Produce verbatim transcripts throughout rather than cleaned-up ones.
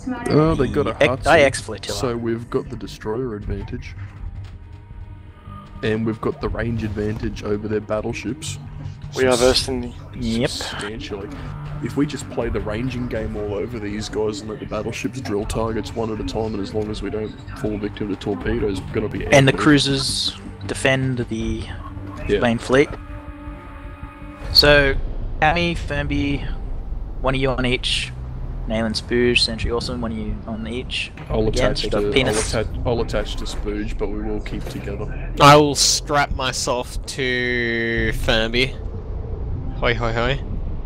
Oh, they got a hut. I X flotilla. So we've got the destroyer advantage. And we've got the range advantage over their battleships. We are versed in the... Yep. Substantially. If we just play the ranging game all over these guys and let the battleships drill targets one at a time, and as long as we don't fall victim to torpedoes, we're going to be... And the cruisers defend the yeah. main fleet. So, Cammy, Fernby, one of you on each. Nail and Spooge, Sentry Awesome, one of you on each. I'll Again, attach, so to, I'll, penis. attach, I'll attach to Spooge, but we will keep together. I will strap myself to Fernby. Hoi hoi hoi.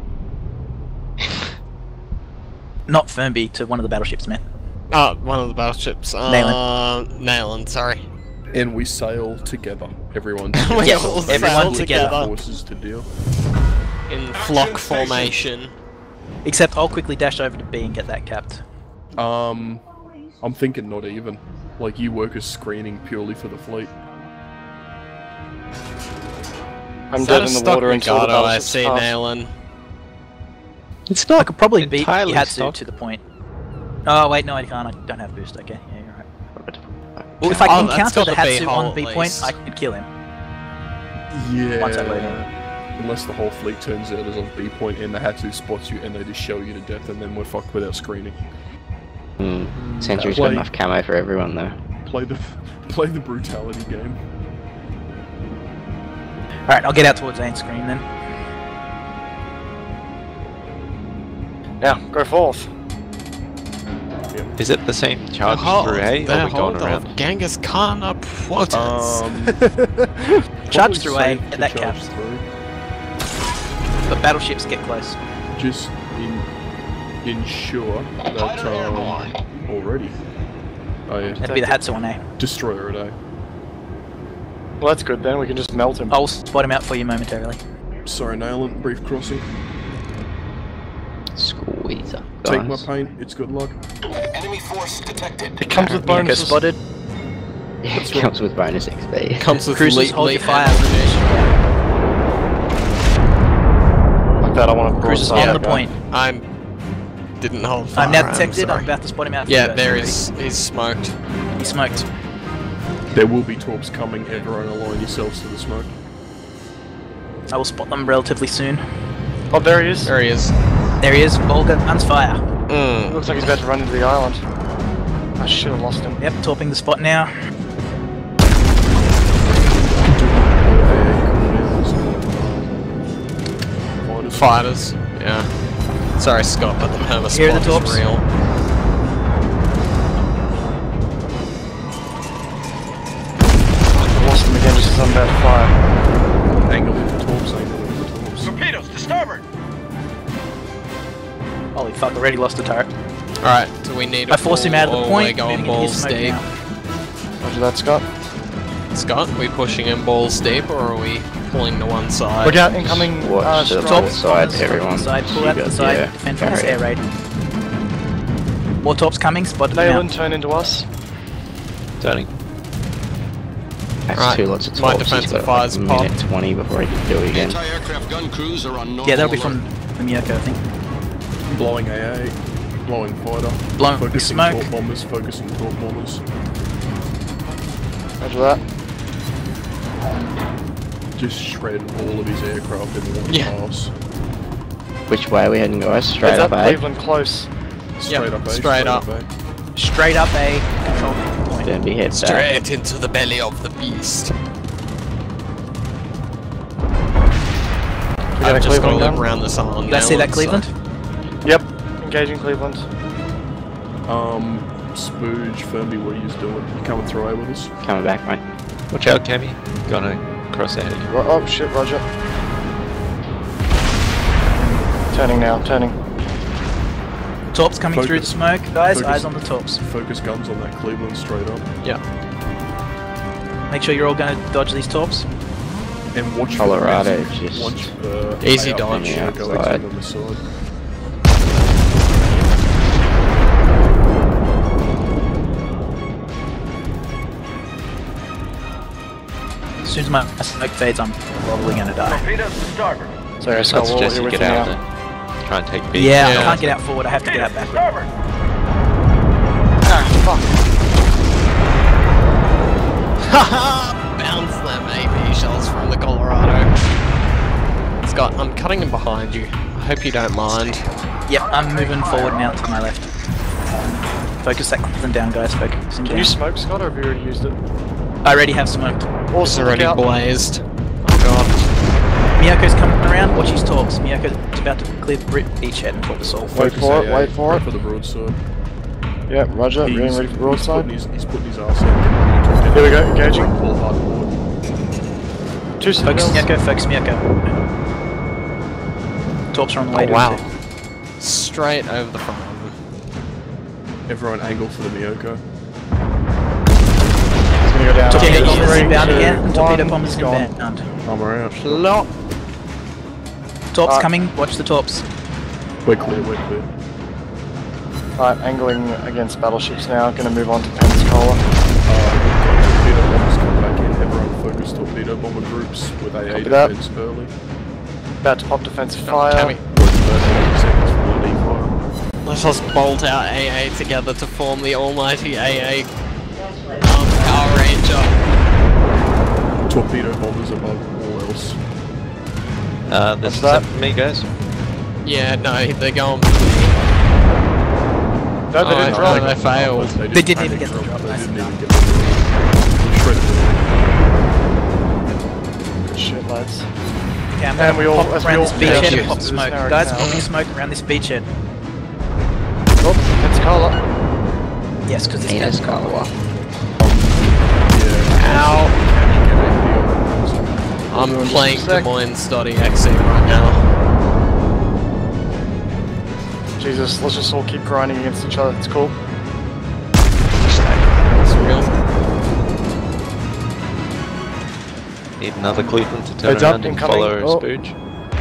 Not Fernby, to one of the battleships, man. Oh, one of the battleships. Uh, Nayland. Nayland, sorry. And we sail together. Everyone We together. all Everyone sail together. Forces to deal. In flock formation. Except I'll quickly dash over to B and get that capped. Um, I'm thinking not even. Like, you work as screening purely for the fleet. I'm Is dead that in a the stock water until the Mikado I battleships see, pass. Nayland? It's not I could probably beat entirely Hatsu stock. to the point. Oh wait, no I can't, I don't have boost, okay, yeah you're right. Well, If I Oh, can that's counter got the the B Hatsu hull on B at point, least. I could kill him. Yeah. Once I load in. Unless the whole fleet turns out as on B point and the Hatsu spots you and they just shell you to death, and then we're fucked without screening. Hmm. Sentry's Play- got enough camo for everyone though. Play the play the brutality game. Alright, I'll get out towards A and screen then. Now, go forth. Is it the same charge Oh, through A, the or are we going hold around? of Genghis Khan up what Um, Charge probably through A, safe get to that charge capped. through. The battleships get close. Just in, ensure that um, already. Oh yeah. That'd be the Hatsu on A. Destroyer at A. Well, that's good then. We can just melt him. I'll spot him out for you momentarily. Sorry, Nayland. Brief crossing. Squeezer. Take my guys. paint. It's good luck. Enemy force detected. It comes with Miko bonuses. spotted. Yeah, it comes with bonus X P. Comes with Cruisers, lead, hold lead your fire. Like that, I want to Cruisers on Yeah, the point. I'm didn't hold fire. I'm now detected, I'm, sorry. about to spot him out. for Yeah, you. there is. He's smoked. He smoked. There will be torps coming. Everyone align yourselves to the smoke. I will spot them relatively soon. Oh, there he is. There he is. There he is, Volga, guns fire. It Mm. looks like he's about to run into the island. I should have lost him. Yep, torping the spot now. Fighters. Yeah. Sorry, Scott, but the hammer Here are the spot is torps. real. I lost him again just as I'm about to fire. Angle with the torps. Angle with the torps. Torpedoes to starboard. Holy fuck, already lost the turret. Alright, do we need a I forced him out of the full, or point, we're going moving into his balls smoke deep? now. Roger that, Scott. Scott, are we pushing in balls deep or are we pulling to one side? Look out, incoming Watch uh, the strike. port side, everyone. Side, pull You out to the got- side, yeah, defend from this carry air it. raid. More torps coming, spotted them Nayland, out. turn into us. Turning. That's Right, two lots of my torps. He's defensive got fire's like a minute popped. twenty before he can do it again. Anti-aircraft gun crews are on normal Yeah, that'll be alert. from the Miyako, I think. Blowing A A. Blowing fighter. Blowing focusing smoke. torp bombers. Focusing torp bombers. Roger that. Just shred all of his aircraft in one Yeah. pass. Which way are we heading, guys? Straight Heads up, up, eh? Cleveland close. Straight up A. straight up. A. Straight up A, control point. Don't be head back. Straight into the belly of the beast. We got a I've just got to Cleveland look gun. around this island. You guys see now, that, so- Cleveland? Yep, engaging Cleveland. Um, Spooge, Fernby, what are you doing? You coming through A with us? Coming back, mate. Watch out, Cammy. Gonna cross out. Ro oh shit, Roger. Turning now, turning. Torps coming Focus. through the smoke, guys. Focus. Eyes on the torps. Focus guns on that Cleveland straight up. Yeah. Make sure you're all going to dodge these torps. And watch Colorado, for the just watch the easy A up dodge. and Yeah, going outside. on the side. As soon as my smoke fades, I'm probably going to die. Torpedoes to starboard. Sorry, I Scott, we're suggest here you with get you out now. there. Try and take B. Yeah, Yeah. I can't get out forward, I have to get out Torpedoes to backward. starboard. Fuck. Haha! Bounce them A P shells from the Colorado. Scott, I'm cutting in behind you. I hope you don't mind. Yep, I'm moving forward now to my left. Focus that cliff down, guys. Focus Can down. you smoke, Scott, or have you already used it? I already have smoked. It's Awesome, already look out. blazed. Oh god. Miyoko's coming around. Watch his torps. Miyoko's about to clear the bri- beachhead and torp us all. Wait Focus for it, A A, wait for go it. for the broadside. Yeah, roger, He's, getting ready for he's broadside. putting his, he's putting his arse out. Here we go, engaging. Pull hard forward. Two Focus signals. Miyoko. Focus Miyoko. Torps are on the way Oh to wow. it too. Straight over the front of them. Everyone angle for the Miyoko. It's gonna go down. Torpedo Three, bombers two, inbound again. Torpedo one, bombers it's gone. inbound. Armor out. Flop. Torps Uh, coming. Watch the torps. We're clear, we're clear. Alright, angling against battleships now. Gonna move on to Pensacola. Uh, torpedo bombers come back in. Everyone focus torpedo bomber groups with A A Copy that. defense early. About to pop defensive Oh, fire. Cammy. thirty seconds for the decoy. Let us bolt our A A together to form the almighty A A um, Power Ranger. Torpedo bombers above all else. Uh, this is What's that? it for me, guys. Yeah, no, they're going. No, they Oh, didn't no, drop. they failed. They, They didn't panic even get the drop. They Nice didn't and even get the drop. Shredded Good shit, lads. Okay, I'm And gonna we all- pop as we around all this finish beachhead this, and pop this smoke. narrowed Guys, down. popping smoke around this beachhead. Oh, Pensacola. Yes, because this Yes, guy's Carla. it. Yeah. Ow. Can I'm Just playing a Des sec. Moines Study X right now. Jesus, let's just all keep grinding against each other. It's cool. It's real. Need another Cleveland to turn Heads up, around and incoming. follow Oh. Spooge.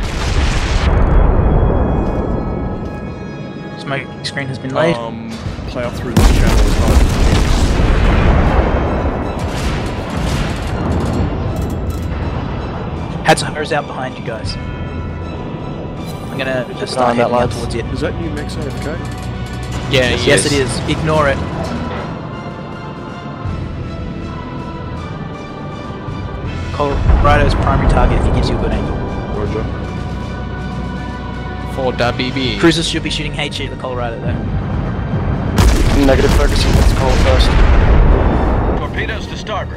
smoke screen has been laid. Um, plow through this channel as hard Hats hose out behind you guys. I'm gonna just start on that, heading out lads. towards it. as you can. Is that new Mex A F K? Yeah, Yes, yes, it is. Ignore it. Colorado's primary target if he gives you a good angle. Roger. For W B. Cruisers should be shooting H E at the Colorado though. Negative focusing Pensacola first. Torpedoes to starboard.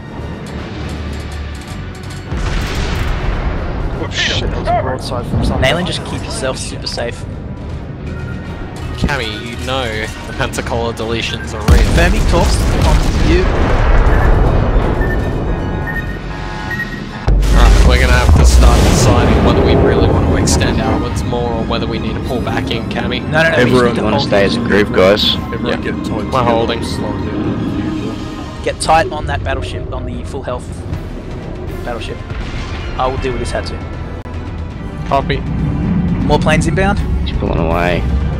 Oh shit, that was a broadside from something. Nayland, just keep yourself super safe. Cammy, you know the Pensacola deletions are real. Fermi, torps on you. Alright, we're gonna have to start deciding whether we really want to extend outwards more or whether we need to pull back in, Cammy. No, no, no. Everyone we just You need want to hold stay it. as a group, guys? Everyone Yeah. get tight We're together, holding. slow down in the future. Get tight on that battleship, on the full health battleship. I will deal with this Hatsu. Copy. More planes inbound. He's pulling away.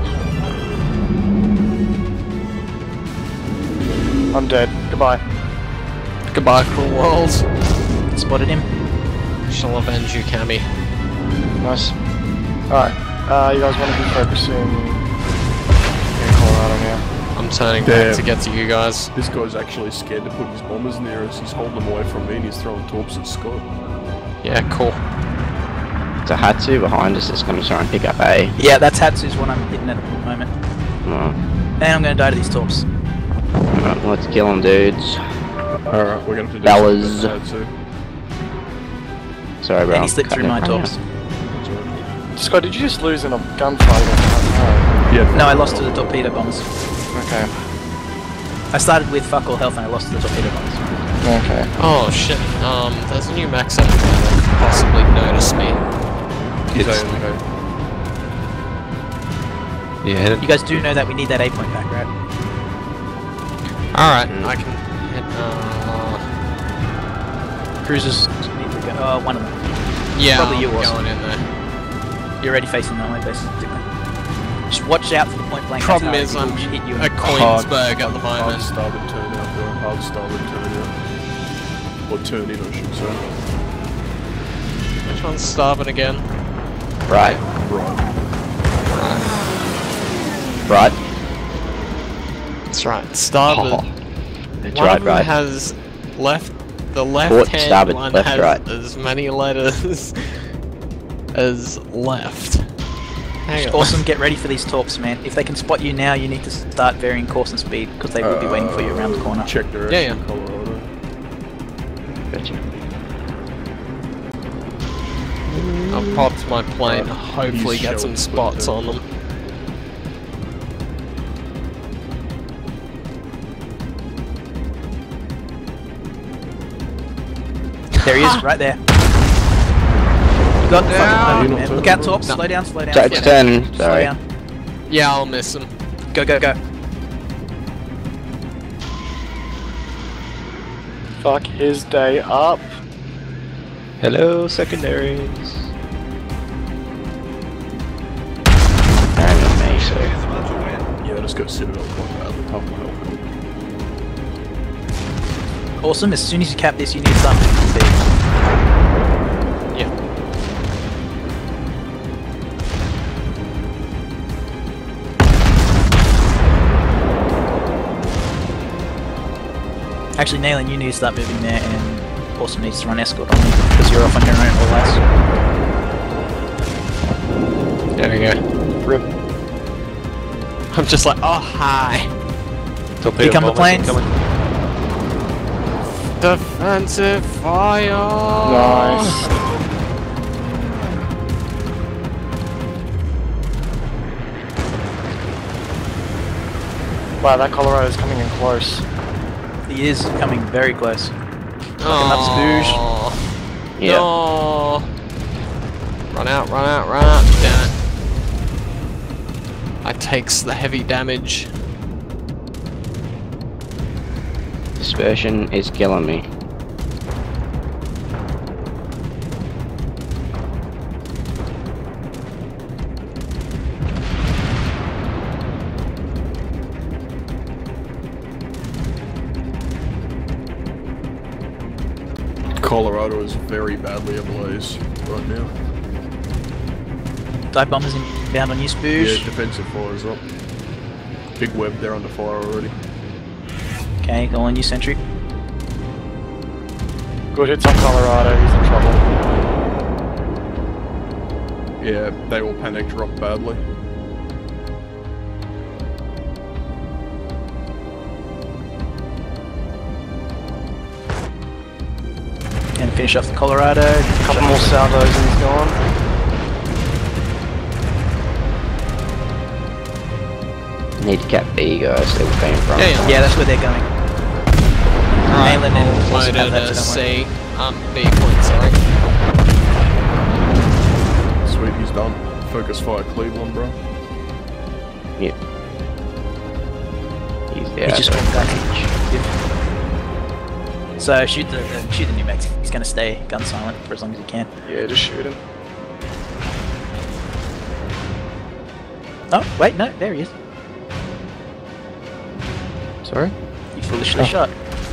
I'm dead. Goodbye. Goodbye, cruel world. Spotted him. Shall avenge you, Cammy. Nice. Alright. Uh, you guys want to be focusing in Colorado now? I'm turning Damn. back to get to you guys. This guy's actually scared to put his bombers near us. He's holding them away from me and he's throwing torps at Scott. Yeah, cool. It's a Hatsu behind us that's going to try and pick up A. Yeah, that's Hatsu's what I'm hitting at the moment. Oh. And I'm gonna die to these torps. Alright, let's kill them, dudes. Alright, we're gonna have to do That something was- about that too. Sorry, bro. And he slipped through my torps. Scott, did you just lose in a gunfight? Oh, Yeah. No, I lost to the torpedo bombers. okay. I started with fuck all health and I lost to the torpedo bombers. Okay. Oh shit, um, there's a new max up there that could possibly notice me. He's It's- A F K. Yeah, You guys do know that we need that eight point back, right? Alright, Mm. I can hit, uh... Cruisers need to go. Uh, one of them. Yeah, Probably I'm you, Watson. going in there. You're already facing that way, basically. Just watch out for the point blank. Problem attacks. is, I'm Will hit you. at Queensburg at the Hard moment. starboard turn out, bro. Hard starboard turn out. Or turn in, I should say. Which one's starboard again? Right. Right. Right. That's right. Starboard. Oh, that's one right, of them right. has left. The Port, left-hand starboard, one left, has right. as many letters as left. Hang on. Awesome, get ready for these torps, man. If they can spot you now, you need to start varying course and speed, because they will be waiting for you around the corner. Check direction, Yeah, yeah. Colorado. Gotcha. I'll pop my plane. Right. Hopefully, He's get some sheltered, spots but, uh, on them. There he is, right there. You got the You're fucking not man. Look turning, out, bro. torps. No. Slow down, slow down. So slow it's down. turning, Slow sorry. down. Yeah, I'll miss them. Go, go, go. Fuck his day up. Hello, secondaries. And me, so. Yeah, just go sit it up quite badly. Half my health. Awesome, as soon as you cap this, you need to start moving speed. Yeah. Actually, Nayland, you need to start moving there, and Awesome needs to run escort on you, because you're off on your own always. There we go. Rip. I'm just like, oh hi. Torpedo Here come the bombers planes. incoming. Defensive fire. Nice. Wow, that Colorado's coming in close. He is coming very close. Oh. Yeah. No. Run out, run out, run out. Damn it. I takes the heavy damage. Dispersion is killing me. Colorado is very badly ablaze right now. Dive bombers inbound on you, Yeah, Spooge. defensive fire's up. Big web, they're under fire already. Okay, go on you, Sentry. Good hits on Colorado, he's in trouble. Yeah, they all panic drop badly. And finish off the Colorado. A couple more salvos and he's gone. Need to cap B, guys. They were going from. Yeah, yeah. Yeah, that's where they're going. Right, Nayland and I'll Awesome load have it that, as so don't worry. C. Um, B point, sorry. Sweet, he's done. Focus fire Cleveland, bro. Yeah. He's He there. just went back. So shoot the uh, shoot the new Mex. He's gonna stay gun silent for as long as he can. Yeah, just shoot him. Oh wait, no, there he is. Sorry? You foolishly shot.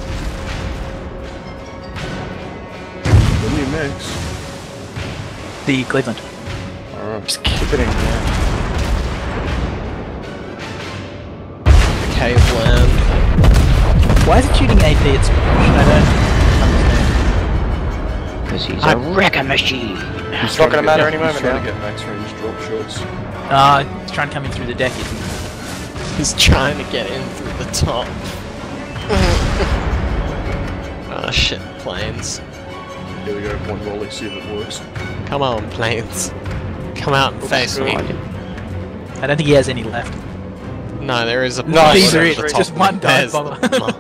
The new mix. The Cleveland. Alright. Just keep it in there. Cave land. Why is it shooting A P at Spooge? I don't understand. Because he's I- a wrecker machine. It's not gonna matter any He's moment trying now. to get max range drop shots. Ah, uh, he's trying to come in through the deck. Isn't he? He's trying to get in through the top. Oh shit, planes. Here we go, one volley, see if it works. Come on, planes. Come out and face me. I don't think he has any left. No, there is a No, plane these at are the it. top. Just one dive There's bomber. the-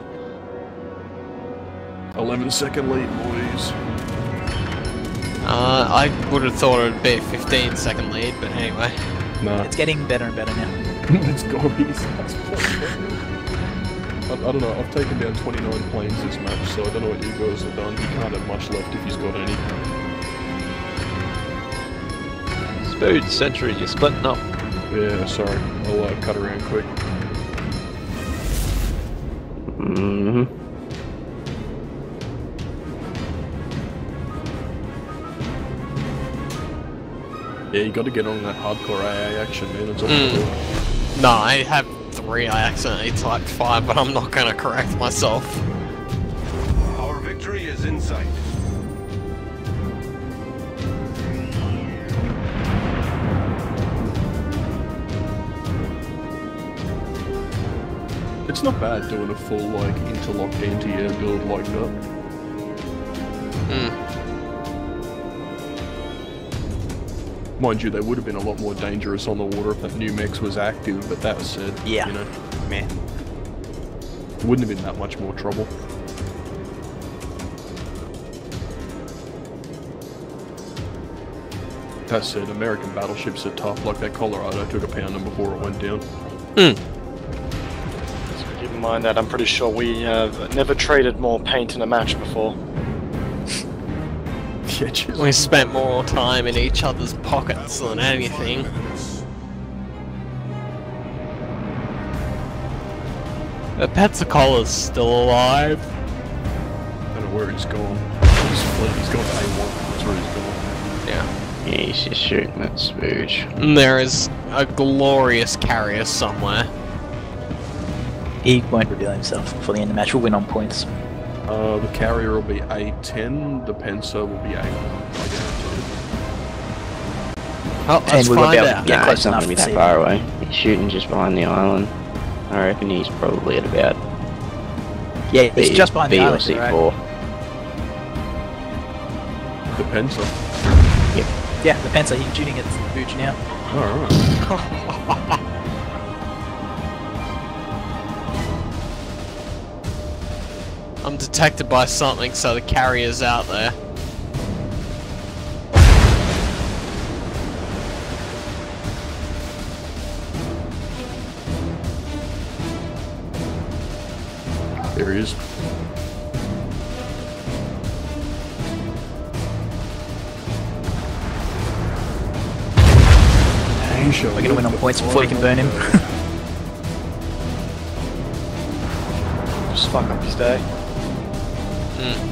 eleven second lead, boys. Uh, I would have thought it would be a fifteen second lead, but anyway. Nah, It's getting better and better now. it's gotta be his last point. I, I don't know, I've taken down twenty-nine planes this match, so I don't know what you guys have done. He can't have much left if he's got any. Spooge, Sentry, you're splitting up. Yeah, sorry, I'll uh, cut around quick. Mm-hmm. Yeah, you gotta get on that hardcore A A action, man. It's all Mm. No, I have three, I accidentally typed five, but I'm not gonna correct myself. Our victory is in sight. It's not bad doing a full, like, interlocked anti-air build like that. Hmm. Mind you, they would have been a lot more dangerous on the water if that new mech was active, but that said, Yeah. you know, Man. wouldn't have been that much more trouble. That said, American battleships are tough, like that Colorado took a pounding before it went down. Hmm. So keep in mind that I'm pretty sure we have never traded more paint in a match before. Yeah, just... We spent more time in each other's pockets than anything. The Pensacola's still alive. I don't know where he's gone. He's fled, he's gone to A one, that's where he's gone. Yeah. Yeah, he's just shooting that spooge. And there is a glorious carrier somewhere. He won't reveal himself before the end of the match. We'll win on points. Uh, the carrier will be A ten, the Pensa will be A one, I guarantee Oh, let's And we won't find be able to out. get Nah, close he's not enough gonna be to that see far him. away. He's shooting just behind the island. I reckon he's probably at about Yeah, he's B, just behind B the or island, C right? four. it. The Pensa. Yeah, the Pensa, he's shooting at Booch now. Alright. I'm detected by something, so the carrier's out there. There he is. We're gonna win on points before you can burn him. Just fuck up his day. Hmm.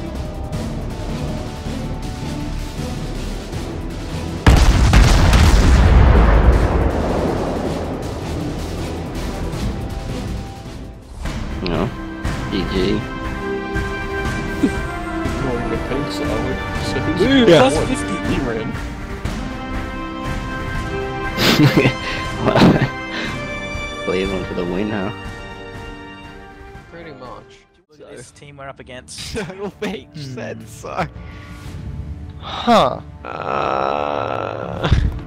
No. G G. Ignoring the Pensa, I would say he's Ooh, yeah. plus fifty. He ran. Cleveland for the win, huh? Pretty much. Look at this team we're up against. Turtle Beach said so. Huh. Uh,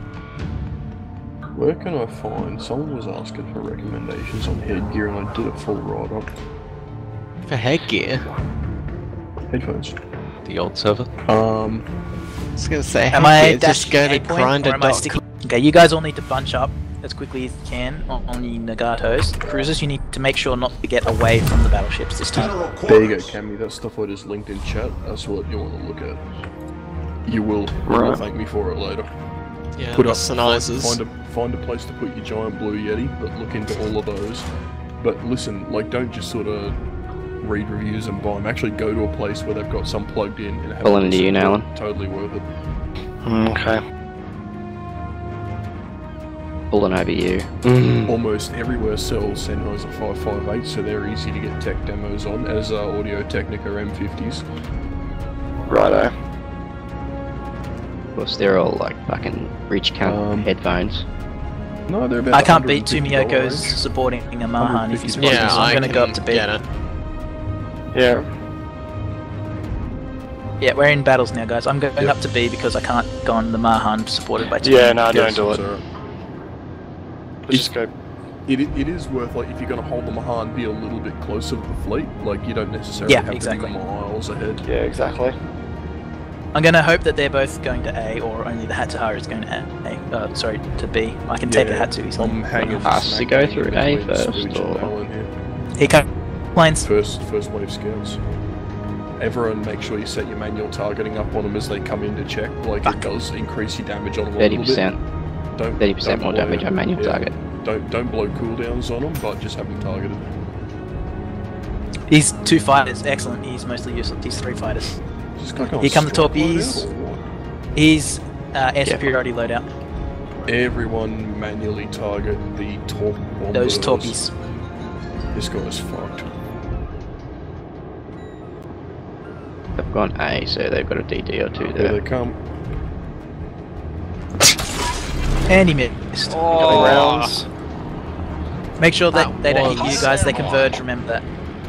Where can I find? Someone was asking for recommendations on headgear and I did a full write-up. for headgear. Headphones. The old server. Um, I was gonna say, Am I headgear, dash just go to A point, or am I grinder sticking? Okay, you guys all need to bunch up as quickly as you can on, on the Nagatos. Cruisers, you need to make sure not to get away from the battleships this time. there you go, Cammy. That stuff I just linked in chat. That's what you want to look at. You will, you will Right. thank me for it later. Yeah, Put the up, find, Sinizers. find a find a place to put your giant blue Yeti, but look into all of those. But listen, like, don't just sort of read reviews and buy them. Actually, go to a place where they've got some plugged in and have Pulling a into you, listen. Alan. Totally worth it. Okay. Pulling over you. Almost everywhere sells Sennheiser five five eight, so they're easy to get tech demos on, as are Audio Technica M fifties. Righto. Of course, they're all like fucking rich cunt Um, headphones. No, they're about I can't beat one hundred fifty dollars Tumiyoko's supporting a Mahan if he's one hundred fifty watching, Yeah, so I'm I gonna can go up to B. get it. Yeah. Yeah, we're in battles now, guys. I'm going Yep. up to B because I can't go on the Mahan supported by Tumi. Yeah, no, don't Yes, do it. so Let's just go. It, it is worth, like, if you're going to hold the Mahan, be a little bit closer to the fleet. Like, you don't necessarily Yeah, have exactly. to be miles ahead. Yeah, exactly. I'm gonna hope that they're both going to A, or only the Hatsuhara is going to A. Uh, sorry, to B. I can take a Hatsu easily. I'm hanging Us to smack go bang through in A between first, Spooge and or- Alan here. He comes. Planes. First, first wave scouts. Everyone, make sure you set your manual targeting up on them as they come in to check. Like, Fuck. it does increase your damage on them a Thirty little bit. percent. Don't Thirty percent don't more blow damage them. on manual Yeah. target. Don't don't blow cooldowns on them, but just have them targeted. He's two fighters. Excellent. He's mostly useless. He's three fighters. Just click on Here come the strike torpedoes. loadout or what? He's uh, air Yeah. superiority loadout. Everyone manually target the torp bombers. Those torpedoes. This guy's fucked. They've gone A, so they've got a D D or two Here there. they come. And he missed. Got rounds. Make sure that, That they don't hit was- you guys, they converge, remember that.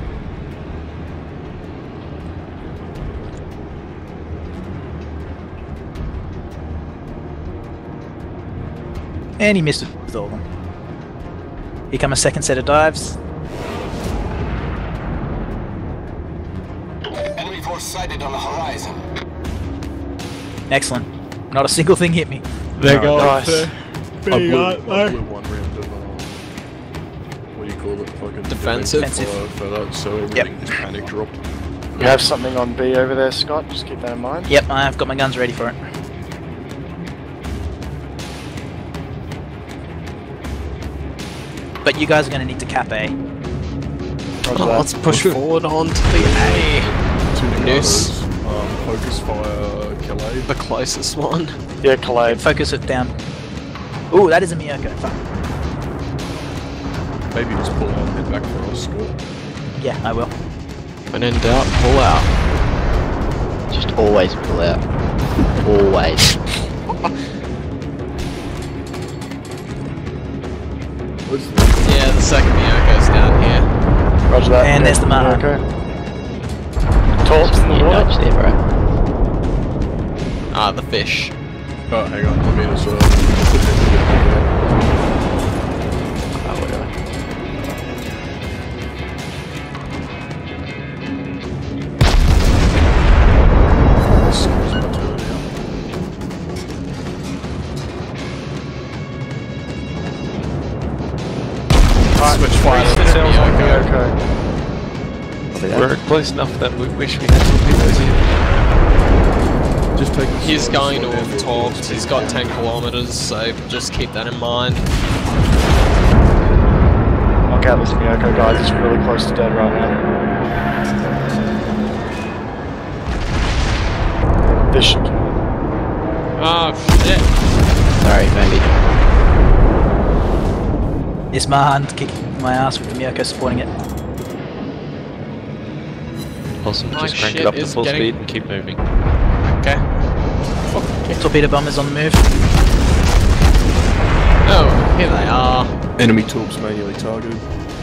And he missed it with all of them. Here come a second set of dives. Enemy force sighted on the horizon. Excellent. Not a single thing hit me. There No, Nice. I blew, I blew one round of, um, what do you call it? Fucking Defensive. fire for that, so everything just panic dropped. You have something on B over there, Scott. Just keep that in mind. Yep, I've got my guns ready for it. But you guys are going to need to cap A. Roger Oh, that. let's push forward onto the A. Two Noose. Nice. Um, focus fire, kill A. The closest one. Yeah, collide. Focus it down. Ooh, that is a Miyoko. Fuck. Maybe just pull out and head back for us, Scott. Yeah, I will. When in doubt, pull out. Just always pull out. Always. What's this? Yeah, the second Miyoko's down here. Roger that. And yeah, there's the Maha. Okay. Torps in the You water. dodge there, bro. Ah, the fish. Oh, hang on, let me just, uh, Oh, whatever. Excuse my turn now. Alright, Switch fire three to citadels on Miyoko. Miyoko. Copy that. We're close enough that we wish we had torpedoes here. Just take the He's slow- going slow to down have bit. talked. He's got ten kilometers, so just keep that in mind. Knock out this Miyoko, guys. It's really close to dead right now. This should. Oh shit. Sorry, maybe. This Mahan kicking my ass with the Miyoko supporting it. Awesome, My just crank shit it up to is full getting- speed and keep moving. Okay. Torpedo bombers on the move. Oh, here they are. Enemy torps manually targeted.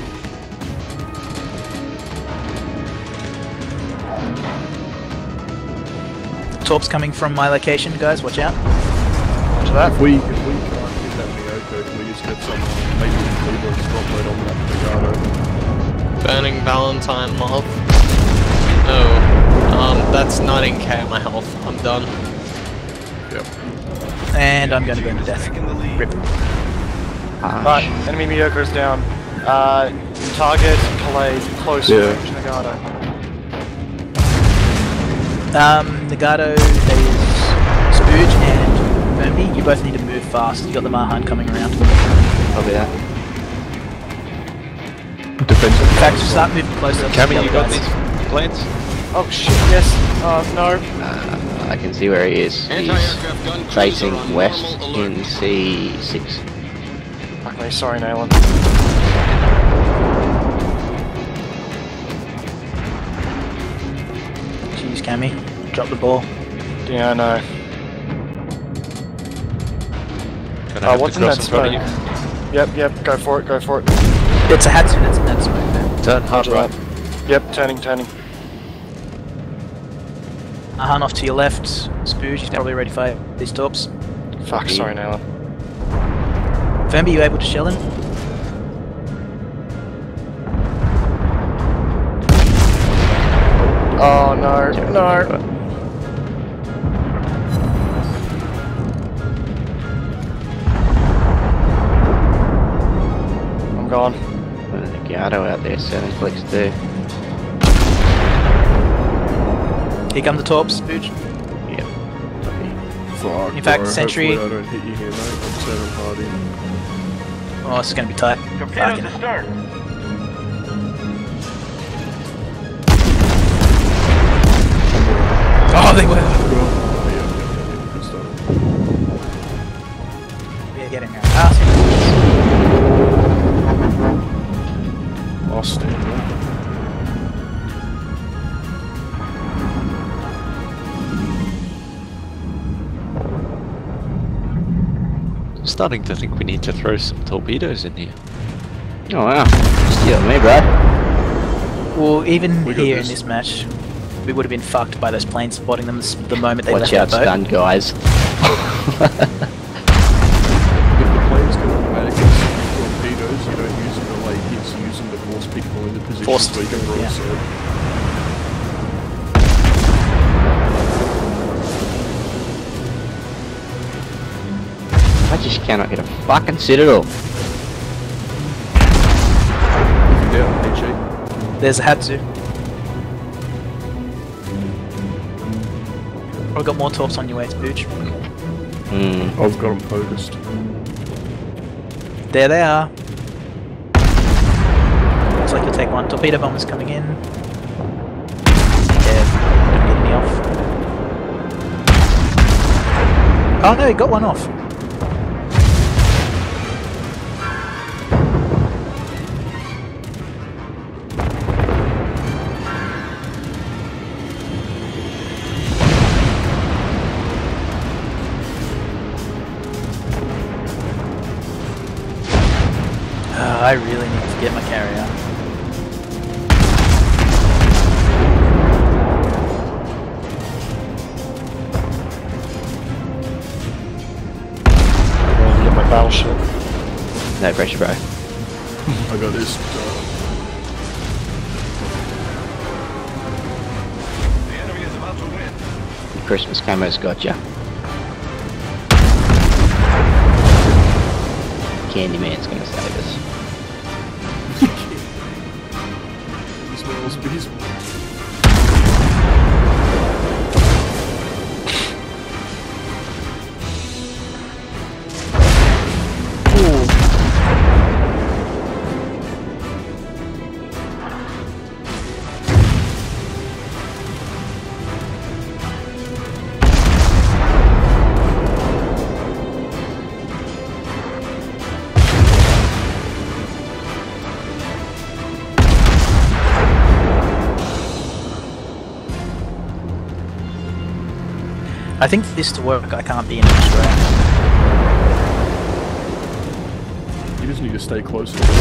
Torps coming from my location, guys, watch out. Roger that. If we, if we can't get that Miyoko, can we just get some, uh, maybe a Cleveland spotlight on that Brigado? Burning Valentine mob. Oh. Um, that's nineteen K of my health. I'm done. Yep. And I'm going to burn to death. Rip. Ah, Right, enemy Miyoko's down. Uh, target, Calais, close Yeah. range, Nagano. Um, Nagato, that is Spooge and Fermi. You both need to move fast. You got the Mahan coming around. copy that. Defensive. In fact, start moving closer. Cammy, Yeah, you got guys. these planes? Oh shit, yes. Uh, no. Uh, I can see where he is. He's Anti-aircraft gun cruiser facing on west normal alert. in C six. Fuck me, sorry, Nayland. Jeez, Cammy. Drop the ball. Yeah, I know. Gonna Uh, have what's to in cross that in front of smoke? you. Yep, yep, go for it, go for it. It's a Hatsu that's in that smoke there. Turn hard Roger right. that. Yep, turning, turning. Mahan off to your left. Spooge, he's probably ready to fight these torps. Fuck, sorry, Nayland. Fermi, you able to shell him? Oh no, no. I'm gone. There's a Gato out there, seven clicks too. Here come the torps, Spooge. Yep. Copy. Fuck, In fact, bro, Sentry- hopefully I don't hit you here, mate. I'm seven hard in. Oh, this is going to be tight. Fucking hell. start. Oh, they were. Oh, yeah, yeah, yeah, yeah, good stuff. Yeah, get him here. Ah, Oh, I'll stand there. I'm starting to think we need to throw some torpedoes in here. Oh wow. Steal me, bro. Well, even We got here this. in this match, we would have been fucked by those planes spotting them s- the moment they Watch left out, our boat. stun guys. If the planes can automatically shoot torpedoes, you don't use them to lay hits, you use them to force people into positions Force where you can them, yeah. broadside. I just cannot get a fucking citadel. Down, H E. There's a Hatsu. I've got more torps on your way to Booch. Hmm. I've got them focused. There they are. Looks like you'll take one. Torpedo bombers coming in. Yeah, don't get any off. Oh no, got one off. Uh, I really need to get my carrier. I'm going to get my battleship. No pressure, bro. I got this. Uh, Christmas camo's got ya. Candyman's gonna save us. he smells abysmal. I think for this to work, I can't be in a destroyer. You just need to stay close to the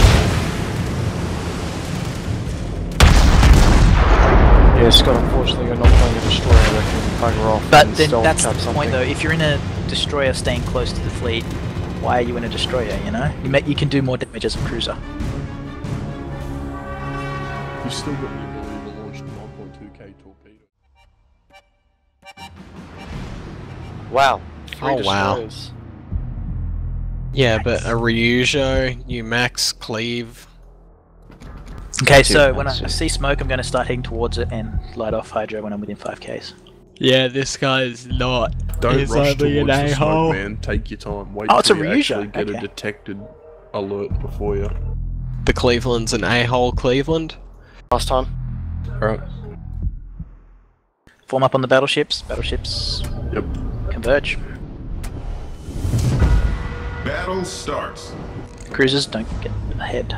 Yeah, Scott, unfortunately you're not playing a destroyer that can bugger off But and then stealth that's trap the something. point though, if you're in a destroyer staying close to the fleet, why are you in a destroyer, you know? You, may, you can do more damage as a cruiser. You've still got the ability to launch the one point two K torpedo. Wow. Three Oh, wow. destroyers. Yeah, but a Ryujo, U MAX, Cleave. Okay, Two so when I, points, I yeah. see smoke, I'm going to start heading towards it and light off Hydro when I'm within five Ks. Yeah, this guy's not. Don't He's rush only towards an the a-hole. smoke, man. Take your time. Wait Oh, it's till a you Ryujo, actually get okay. a detected alert before you. The Cleveland's an a-hole Cleveland. Last time. Alright. Form up on the battleships. Battleships Yep. converge. Battle starts. Cruisers don't get ahead.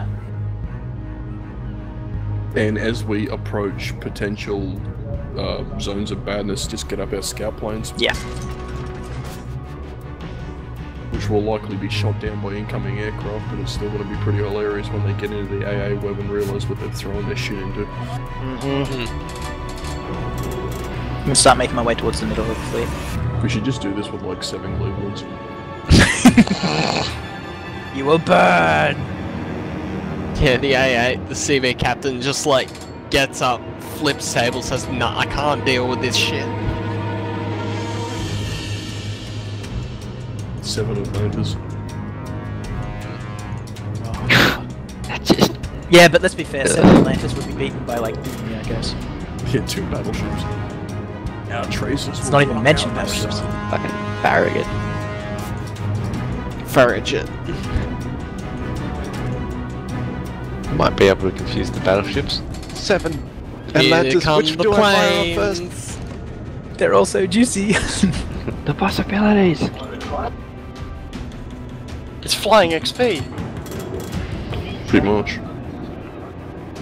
And as we approach potential uh, zones of badness, just get up our scout planes, Yeah. which will likely be shot down by incoming aircraft, but it's still going to be pretty hilarious when they get into the A A web and realise what they've thrown their shit into. Mm-hmm. I'm going to start making my way towards the middle of the fleet. We should just do this with like seven Clevelands. You will burn! Yeah, the A A, the C V captain just like gets up, flips table, says, nah, I can't deal with this shit. Seven Atlantis. That's just. Yeah, but let's be fair, seven Atlantis would be beaten by like, yeah, I guess. Hit two battleships. Our tracers. It's not even mentioned battleships. Fucking Farragut. Farragut. Might be able to confuse the battleships. Seven Here Atlantis, come which the do I fire on planes. first? They're all so juicy. The possibilities. It's flying X P. Pretty much.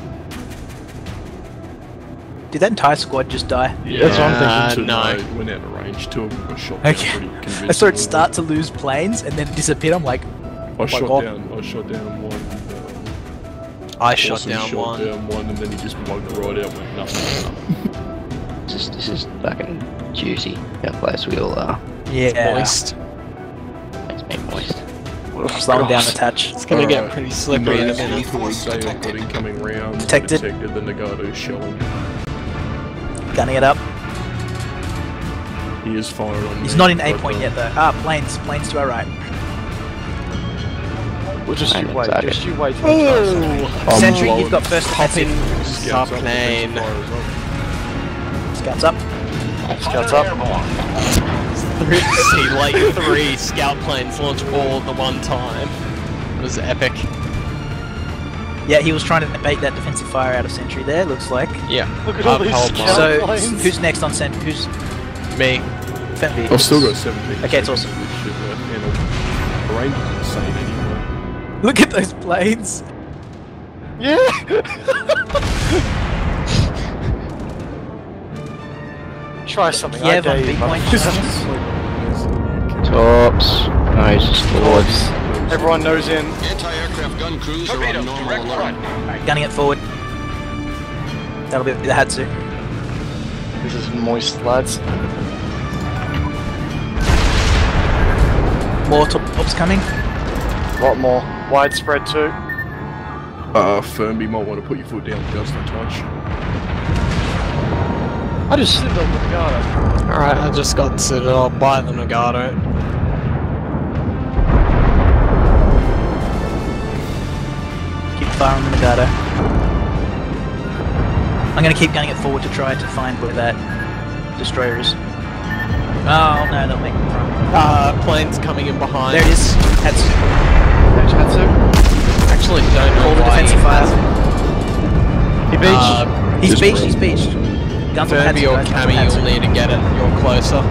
Did that entire squad just die? Yeah, That's what I'm Uh, thinking. no. no. Went out of range. Two of them got shot down Okay. pretty convincingly. I saw it start to lose planes and then disappear. I'm like, I shot God. down. I shot down one. Uh, I shot Awesome down shot one. down one, and then he just plugged right out with nothing. This is, this is fucking juicy. How close we all are. yeah, Moist. Makes me moist. slowing down the touch. It's gonna get Alright. pretty slippery in a Those minute. equally say I've got incoming rounds. Detected. Detected the Nagato shelling. Gunning it up. He is firing on He's me, not in A but, point uh, yet though. Ah, planes, planes to our right. Well, just you Landing wait. target. Just you wait. for the I'm Sentry, blowing you've got first Popping offensive. Scouts up, subplane. defensive fire as well. Scouts up. Scouts up. Three, see, like three scout planes launch all at the one time. It was epic. Yeah, he was trying to bait that defensive fire out of Sentry there, looks like. Yeah. Look at all I've these held mine. scout So, planes. who's next on Sentry? Who's Me. Femby? I've still got seventeen. Okay, it's awesome. This shit left, and the range is insane anyway. Look at those planes! Yeah. Try something. I Yeah, dare on you, B point. motherfuckers. Tops. Nose towards. Everyone knows in. Anti-aircraft gun crews are on normal alert. Alright, gunning it forward. That'll be the Hatsu. This is moist, lads. More tops coming. A lot more. Widespread too. Uh, Fernby might want to put your foot down just a touch. I just slid on the guard. Alright, I just got Citadel by the Nagato. Keep firing the Nagato. I'm gonna keep gunning it forward to try to find where that destroyer is. Oh no, they'll make it from. Uh, planes coming in behind. There it is. Hatsu. There's Hatsu. Actually, don't know All the why he defensive fire. has- He beached. Uh, He's Just beached, roll. he's beached. Guns on Furby Hatsu, or guys, guns on Cammy, Hatsu. you'll need to get it. You're closer.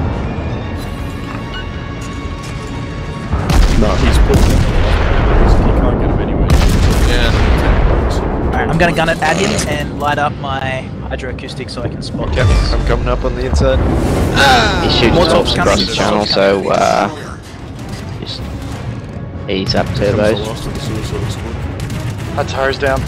No, he's put it. He can't get him anyway. Yeah. Alright, I'm gonna gun it at him and light up my hydroacoustic so I can spot Okay, this. I'm coming up on the inside. He's shooting More tops tops across coming. the channel, so uh, just ease up Comes the turbos. last of the suicide squad. Hatsu's down.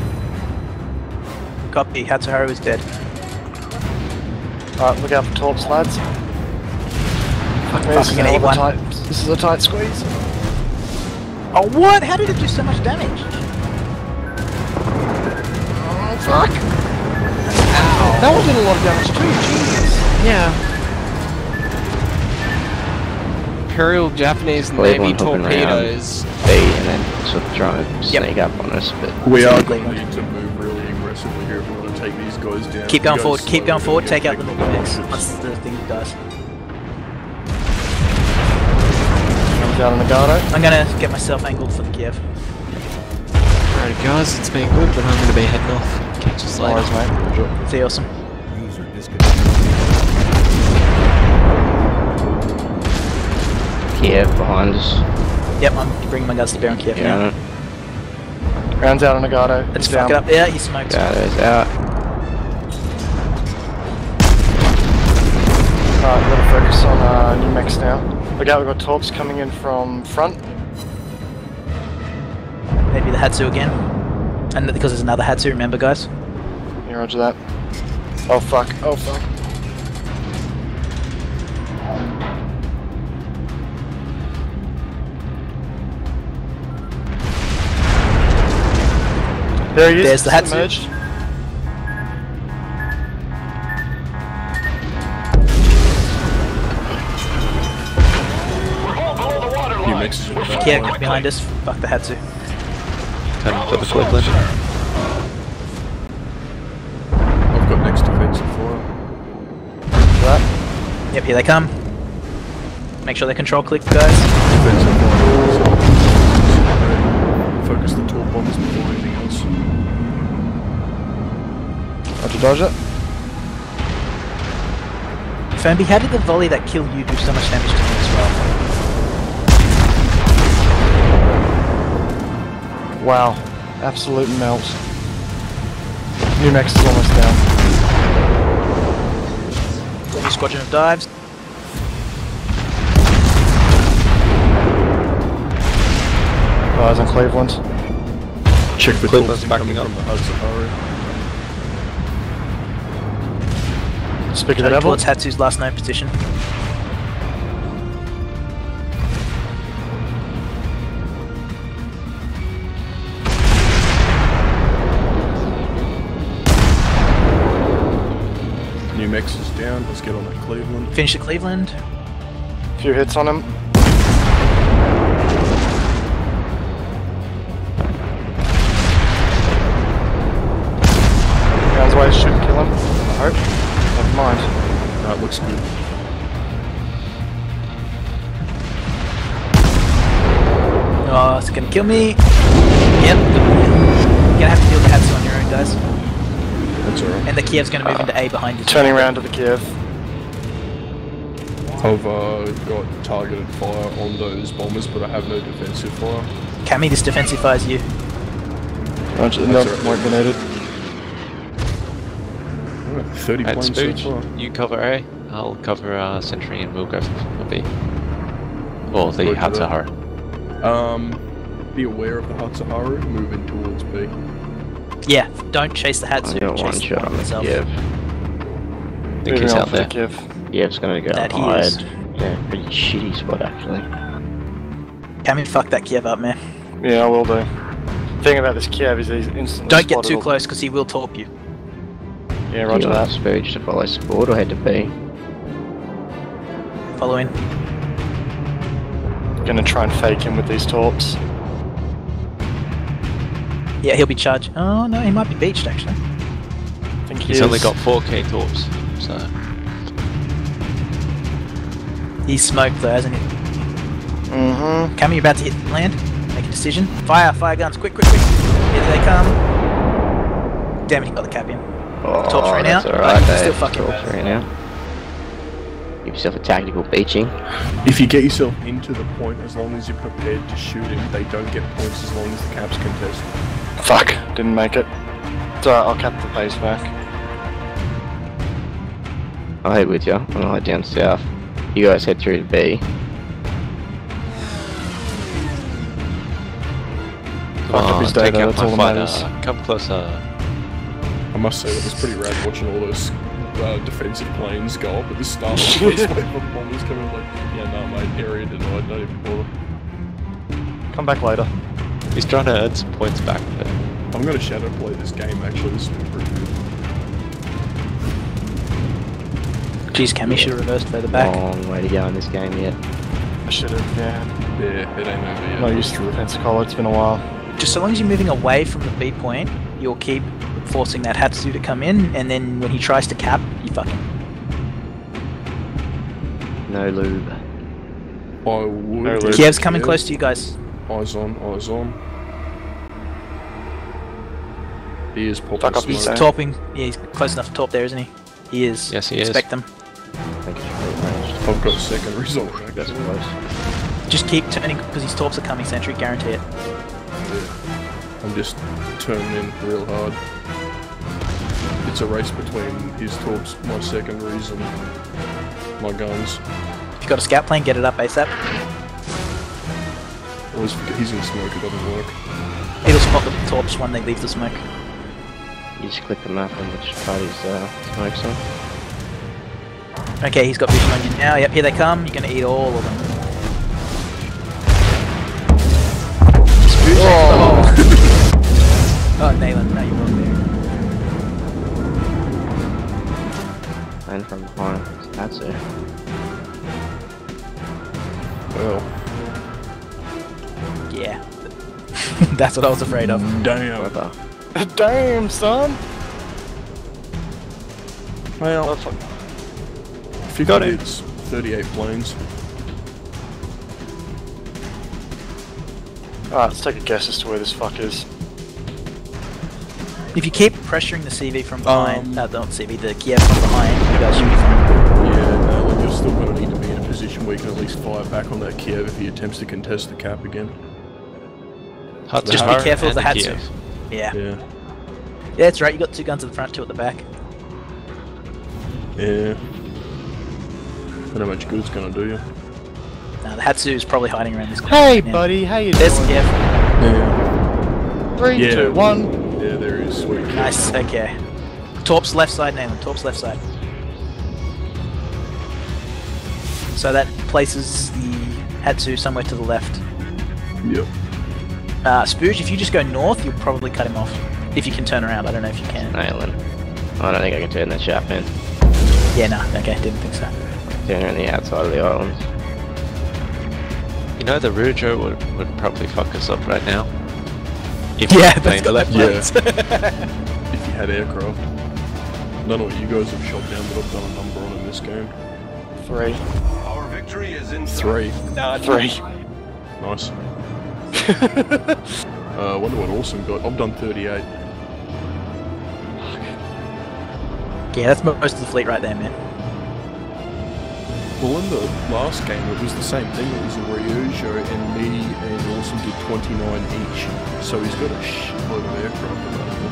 Copy, Hatsuharu is dead. Alright, look out for torps, lads. Fuck me, this is, Fucking a hell of a A one. tight, this is a tight squeeze. Oh what? How did it do so much damage? Oh, fuck! That one did a lot of damage too, Jesus. Yeah. Imperial Japanese Leave Navy one hooking torpedoes. B and then sort of trying to Yep. sneak up on us, but We are Absolutely. going to need to move really aggressively here if we want to take these guys down. Keep If we going go forward, keep slow, going we're forward, gonna take get out the taken Navy by mix. Warships. Once the thing dies. Comes down on the Nagato. I'm gonna get myself angled for the Kiev. Alrighty guys, it's been good, but I'm going to be heading off. Catch us No later. worries, mate. See you, awesome. Kiev behind us. Yep, I'm bringing my guns to bear on Kiev now. Yeah, Rounds out on Nagato. Let's He's fuck down. it up. Yeah, he smoked. Gato's out. Alright, we've got to focus on uh, New Mex now. Look out, we've got torps coming in from front. Maybe the Hatsu again. And because there's another Hatsu, remember guys? Yeah, roger that. Oh fuck, oh fuck. There he is. There's the Hatsu. Submerged. New Mexico. Kiev behind us. Fuck the Hatsu. Time to put the Cleveland. I've got next defensive fire. That. Yep, here they come. Make sure they control click, guys. Defensive fire. Focus the torp bombs before anything else. Roger, dodge it. Fernby, how did the volley that killed you do so much damage to me as well? Wow. Absolute melt. New Mex is almost down. New squadron of dives. Eyes on Cleveland. Check the Cleveland's torps backing incoming up. from the Hatsahari. Speaking of the Heading devil. towards Hatsu's last known position. New Mex is down. Let's get on that Cleveland. Finish the Cleveland. Few hits on him. Guns away shouldn't kill him. I hope. Never mind. That looks good. Oh, it's gonna kill me. Yep. You're gonna have to deal with Hatsu on your own, guys. That's alright. And the Kiev's gonna move into A behind you. Turning around to the Kiev. I've uh, got targeted fire on those bombers, but I have no defensive fire. Cammy, this defensive fires you. Roger, no, That's alright. won't be needed. Alright, thirty And planes so Spooge, far. you cover A, I'll cover uh, Sentry and we'll go for B. Or the Roger that. Hatsahara. Um, be aware of the Hatsuharu, moving towards B. Yeah, don't chase the I Hatsu. got chase one the shot on bomb the itself. Kiev. I think Moving he's on out for the there. Kiev. Yeah, it's gonna go That he hide. is. Yeah, pretty shitty spot actually. Cammy, fuck that Kiev up, man. Yeah, I will do. Thing about this Kiev is he's instantly Don't get spotted too all- close because he will torp you. Yeah, Do roger you want that. Spooge to follow support or head to B? Following. Gonna try and fake him with these torps. Yeah, he'll be charged. Oh no, he might be beached actually. I think he He's is. only got four K torps, so... He's smoked though, hasn't he? Mm-hmm. Cammy, you're about to hit land. Make a decision. Fire, fire guns, quick, quick, quick. Here they come. Damn it, he got the cap in. Oh, Torps right now? that's alright, But Dave. still fucking Torps bad. right now. Give yourself a tactical beaching. If you get yourself into the point, as long as you're prepared to shoot him, they don't get points as long as the cap's contested. Fuck, didn't make it. It's alright, I'll cap the base back. I'll head with you. I'm gonna head down south. You guys head through to B. Fuck up his Oh, take data, out that's my all that fighter. matters. Come closer. I must say that was pretty rad watching all those uh, defensive planes go up at the start of the first wave of bombers coming like, yeah, no, mate, area denied, don't even bother. Come back later. He's trying to earn some points back, but... I'm gonna shadow play this game actually, this has been pretty good. Jeez, Cammy should have reversed further back. Long way to go in this game yet. I should've, yeah. Yeah, it ain't over yet. Not used to the Pensacola, it's been a while. Just so long as you're moving away from the B point, you'll keep forcing that Hatsu to come in, and then when he tries to cap, you fuck him. No lube. I would. No lube. Kiev's coming Yeah. close to you guys. Eyes on, eyes on. He is popping Fuck up smoke. his He's Okay. torping. Yeah, he's close enough to torp there, isn't he? He is. Yes, he is. Expect them. Thank you for the range. I've got a second result. That's close. Just keep turning because his torps are coming, Sentry. Guarantee it. Yeah. I'm just turning in real hard. It's a race between his torps, my secondaries, and my guns. If you've got a scout plane, get it up ASAP. I always forget he's in smoke, it doesn't work. It'll spot the torps when they leave the smoke. You just click the map on which party's uh, smoke's on. Okay, he's got vision on you now. Yep, here they come. You're gonna eat all of them. Oh, oh Nayland, no, you weren't there. And from behind, that's it. Well, Yeah. That's what I was afraid of. damn. Weather. Damn, son! Well, Oh, fuck. if you got it, it's thirty-eight planes. Alright, let's take a guess as to where this fuck is. If you keep pressuring the C V from behind, Um, uh, not C V, the Kiev from behind, you guys should be fine. Yeah, no, like you're still going to need to be in a position where you can at least fire back on that Kiev if he attempts to contest the cap again. Hatsahara Just be careful of and the Hatsu. Kiev. Yeah. Yeah. Yeah, that's right. You got two guns at the front, two at the back. Yeah. don't know how much good it's gonna do you. Now the Hatsu is probably hiding around this corner. Hey, right now. buddy, how you There's doing? yeah. Yeah. Three, Yeah. two, one. Yeah, there is. Sweet. Nice. Okay. Torp's left side, Nathan. Torp's left side. So that places the Hatsu somewhere to the left. Yep. Uh, Spooge, if you just go north, you'll probably cut him off. If you can turn around, I don't know if you can. Nailing. I don't think I can turn that shaft in. Yeah, no, okay, didn't think so. Turn around the outside of the island. You know, the Rujo would, would probably fuck us up right now. If Yeah, we that's played got left. Yeah. If you had aircraft. I don't know what you guys have shot down, but I've done a number on in this game. Three. Our victory is in Three. No, three. Nice. uh, I wonder what Awesome got. I've done thirty-eight. Yeah, that's most of the fleet right there, man. Well, in the last game, it was the same thing. It was a Ryujo, and me and Awesome did twenty-nine each. So he's got a shitload of aircraft available.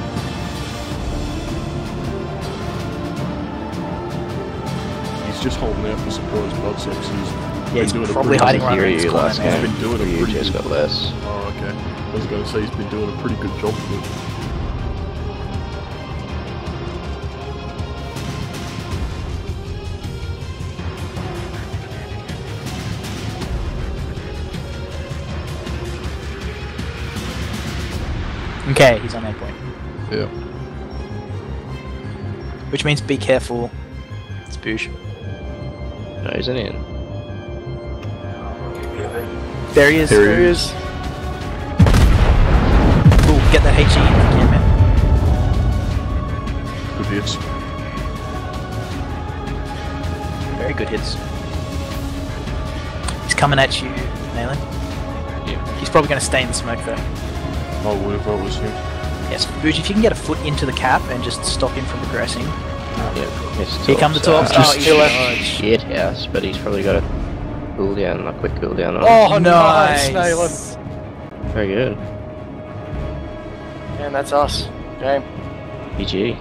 He's just holding out for surprise blood subs. He's Yeah, he's been doing a probably pretty hiding good- right around this Ryu corner, last man. He's been doing a Ryu pretty just good got less. Oh, okay. I was going to say he's been doing a pretty good job with it. Okay, he's on air point. Yeah. Which means be careful, Spooge. No, he's in in. There he is. There he there he is. is. Ooh, get that H E if you can, man. Good hits. Very good hits. He's coming at you, Nayland. Yeah. He's probably going to stay in the smoke though. I would if I was him. Yes, Spooge, if you can get a foot into the cap and just stop him from progressing. Yeah, it's Here come the Torps, Torps. uh, Oh, Just he left. Shit house, but he's probably got a cooldown, a quick cooldown on. Oh, nice, Nayland. Very good. And that's us. Game. G G.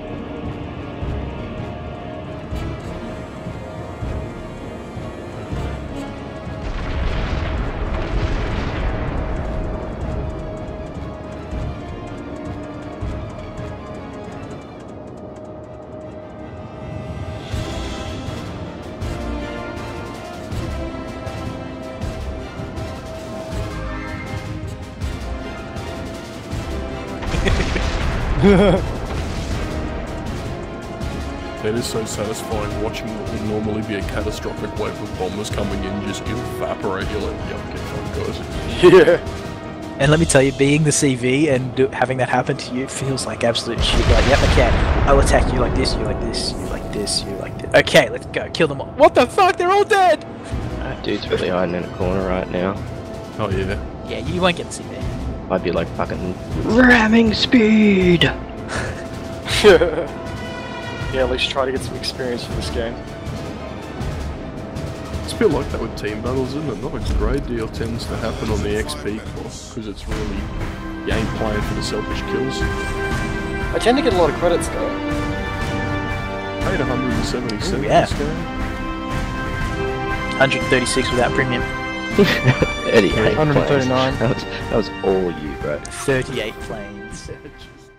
It is so satisfying watching what would normally be a catastrophic wave of bombers coming in just evaporate. You're like, yeah, okay, fine, guys. Yeah. And let me tell you, being the C V and do, having that happen to you feels like absolute shit. You're like, yep, okay, I'll attack you like this, you like this, you like this, you like this. Okay, let's go, kill them all. What the fuck? They're all dead! That dude's really hiding in a corner right now. Oh, yeah. Yeah, you won't get to see that. I'd be like fucking ramming speed. Yeah, at least try to get some experience for this game. It's a bit like that with team battles, isn't it? Not a great deal tends to happen on the X P course, because it's really game playing for the selfish kills. I tend to get a lot of credits though. Paid one hundred seventy-seven Ooh, yeah. this game. one hundred thirty-six without premium. Eddie, one hundred thirty-nine. That was, that was all you, bro. thirty-eight planes.